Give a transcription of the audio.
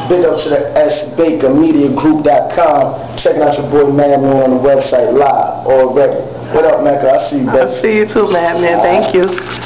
Big up to the SBakerMediaGroup.com. Checking out your boy Madman on the website live already. What up, Mecca? I see you, baby. I see you too, Madman. Thank you.